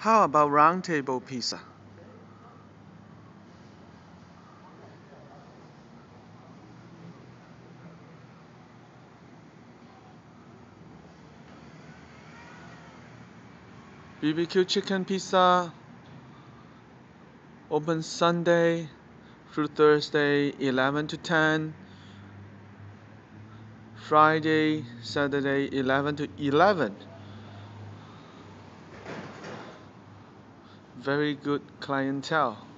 How about round table pizza? BBQ chicken pizza, open Sunday through Thursday 11 to 10, Friday, Saturday 11 to 11. Very good clientele.